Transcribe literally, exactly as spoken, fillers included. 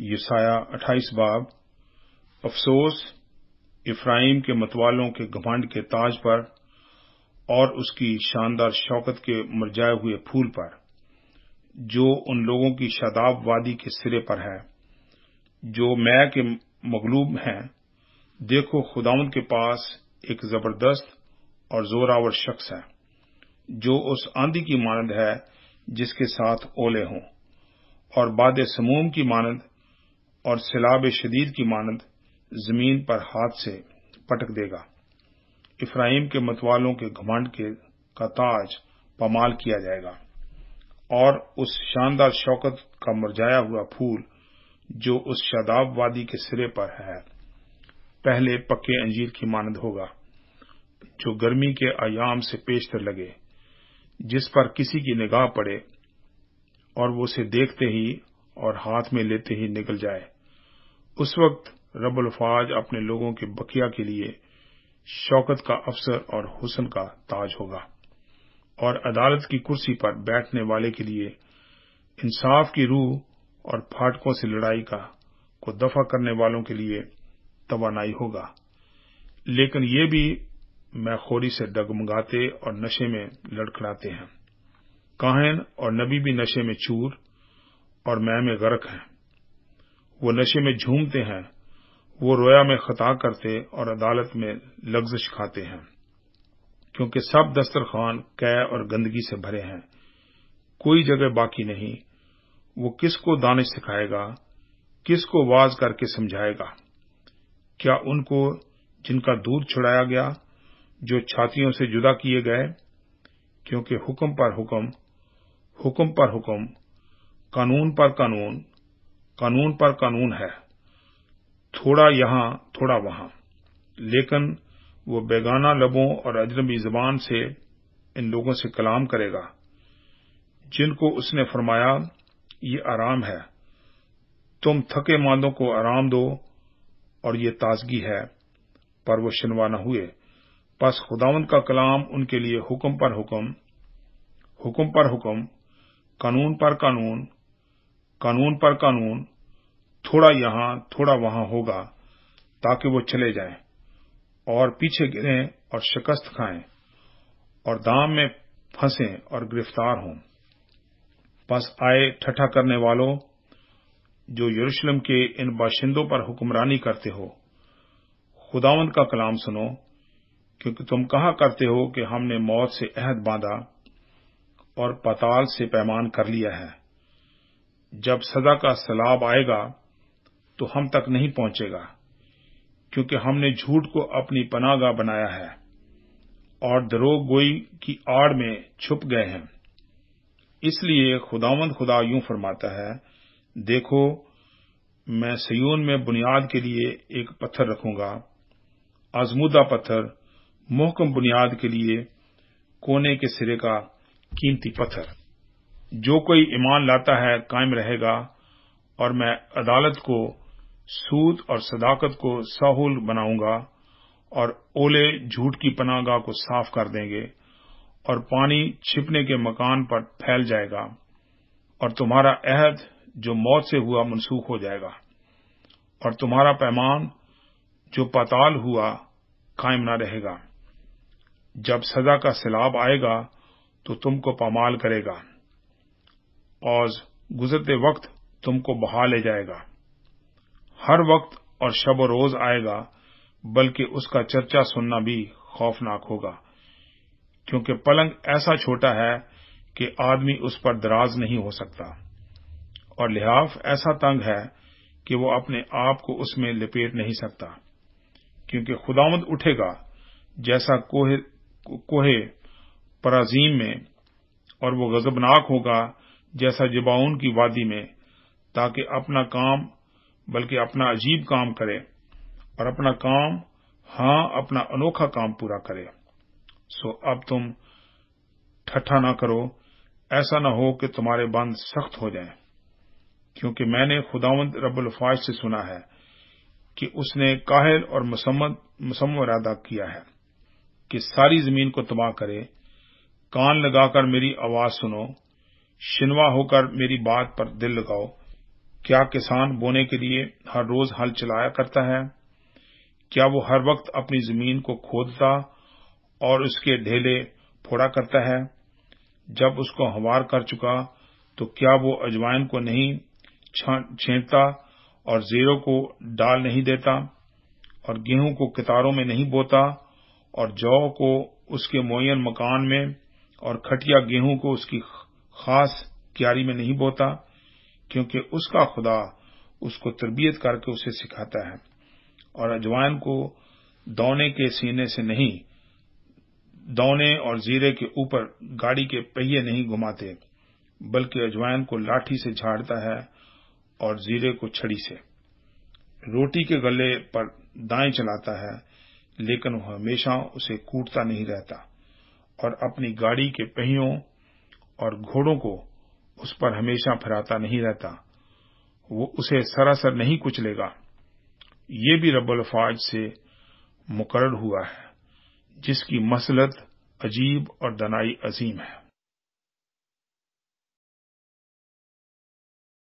यशाया अट्ठाईस बाब। अफसोस इफ्राइम के मतवालों के घमंड के ताज पर और उसकी शानदार शौकत के मुरझाए हुए फूल पर, जो उन लोगों की शादाब वादी के सिरे पर है, जो मै के मगलूब हैं। देखो, खुदावंद के पास एक जबरदस्त और जोरावर शख्स है, जो उस आंधी की मानद है जिसके साथ ओले हों, और बादे समूम की मानद और सिलाब शदीद की मानद जमीन पर हाथ से पटक देगा। इफ्राइम के मतवालों के घमंड के का ताज पमाल किया जाएगा, और उस शानदार शौकत का मुरझाया हुआ फूल जो उस शादाब वादी के सिरे पर है, पहले पक्के अंजीर की मानद होगा, जो गर्मी के अयाम से पेशतर लगे, जिस पर किसी की निगाह पड़े और वो उसे देखते ही और हाथ में लेते ही निकल जाए। उस वक्त रब्बुल अफ़वाज अपने लोगों के बकिया के लिए शौकत का अफसर और हुस्न का ताज होगा, और अदालत की कुर्सी पर बैठने वाले के लिए इंसाफ की रूह और फाटकों से लड़ाई का को दफा करने वालों के लिए तवानाई होगा। लेकिन ये भी मैखोरी से डगमगाते और नशे में लड़खड़ाते हैं। काहिन और नबी भी नशे में चूर और मैं में गर्क हैं। वो नशे में झूमते हैं, वो रोया में खता करते और अदालत में लग्जश खाते हैं, क्योंकि सब दस्तरखान कै और गंदगी से भरे हैं, कोई जगह बाकी नहीं। वो किसको दानिश सिखाएगा, किसको वाज करके समझाएगा? क्या उनको जिनका दूध छुड़ाया गया, जो छातियों से जुदा किए गए? क्योंकि हुक्म पर हुक्म, हुक्म पर हुक्म, कानून पर कानून, कानून पर कानून है, थोड़ा यहां थोड़ा वहां। लेकिन वो बेगाना लबों और अजनबी जुबान से इन लोगों से कलाम करेगा, जिनको उसने फरमाया ये आराम है, तुम थके मांदों को आराम दो, और ये ताजगी है, पर वो शिनवा न हुए। बस खुदावंद का कलाम उनके लिए हुक्म पर हुक्म, हुक्म पर हुक्म, कानून पर कानून, कानून पर कानून, थोड़ा यहां थोड़ा वहां होगा, ताकि वो चले जाएं और पीछे गिरें और शिकस्त खाएं और दाम में फंसें और गिरफ्तार हों। बस आए ठट्ठा करने वालों, जो यरूशलेम के इन बाशिंदों पर हुक्मरानी करते हो, खुदावंद का कलाम सुनो, क्योंकि तुम कहा करते हो कि हमने मौत से अहद बांधा और पाताल से पैमान कर लिया है। जब सजा का सैलाब आएगा तो हम तक नहीं पहुंचेगा, क्योंकि हमने झूठ को अपनी पनाहगाह बनाया है और दरोग गोई की आड़ में छुप गए हैं। इसलिए खुदावंद खुदा यूं फरमाता है, देखो, मैं सिय्योन में बुनियाद के लिए एक पत्थर रखूंगा, आजमूदा पत्थर, मुहकम बुनियाद के लिए कोने के सिरे का कीमती पत्थर। जो कोई ईमान लाता है कायम रहेगा, और मैं अदालत को सूद और सदाकत को साहुल बनाऊंगा, और ओले झूठ की पनाहगाह को साफ कर देंगे, और पानी छिपने के मकान पर फैल जाएगा, और तुम्हारा अहद जो मौत से हुआ मनसूख हो जाएगा, और तुम्हारा पैमान जो पाताल हुआ कायम न रहेगा। जब सजा का सैलाब आएगा तो तुमको पामाल करेगा, और गुजरते वक्त तुमको बहा ले जाएगा। हर वक्त और शब और रोज आएगा, बल्कि उसका चर्चा सुनना भी खौफनाक होगा, क्योंकि पलंग ऐसा छोटा है कि आदमी उस पर दराज नहीं हो सकता, और लिहाफ ऐसा तंग है कि वो अपने आप को उसमें लपेट नहीं सकता। क्योंकि खुदावंद उठेगा जैसा कोहे कोहे पराजीम में, और वो गजबनाक होगा जैसा जिबाउन की वादी में, ताकि अपना काम बल्कि अपना अजीब काम करे, और अपना काम हां अपना अनोखा काम पूरा करे। सो अब तुम ठट्ठा ना करो, ऐसा न हो कि तुम्हारे बंद सख्त हो जाएं, क्योंकि मैंने खुदावंद रब्बुल अफ़वाज से सुना है कि उसने काहिल और मुसम्मम इरादा किया है कि सारी जमीन को तबाह करे। कान लगाकर मेरी आवाज सुनो, शिनवा होकर मेरी बात पर दिल लगाओ, کیا کسان بونے کے لیے ہر روز ہل چلایا کرتا ہے؟ کیا وہ ہر وقت اپنی زمین کو کھودتا اور اس کے ڈھیلے پھوڑا کرتا ہے؟ جب اس کو ہموار کر چکا تو کیا وہ اجوائن کو نہیں چھینٹتا اور زیروں کو ڈال نہیں دیتا اور گیہوں کو کتاروں میں نہیں بوتا اور جو کو اس کے معین مکان میں اور کھٹیا گیہوں کو اس کی خاص کیاری میں نہیں بوتا، کیونکہ اس کا خدا اس کو تربیت کر کے اسے سکھاتا ہے، اور اجوائن کو دونے کے سینے سے نہیں، دونے اور زیرے کے اوپر گاڑی کے پہیے نہیں گھماتے، بلکہ اجوائن کو لاٹھی سے جھاڑتا ہے اور زیرے کو چھڑی سے۔ روٹی کے گلے پر دائیں چلاتا ہے، لیکن وہ ہمیشہ اسے کوٹتا نہیں رہتا، اور اپنی گاڑی کے پہیوں اور گھوڑوں کو اس پر ہمیشہ پھراتا نہیں رہتا، وہ اسے سراسر نہیں کچلے گا۔ یہ بھی رب الافواج سے مقرر ہوا ہے، جس کی مسلط عجیب اور دانائی عظیم ہے۔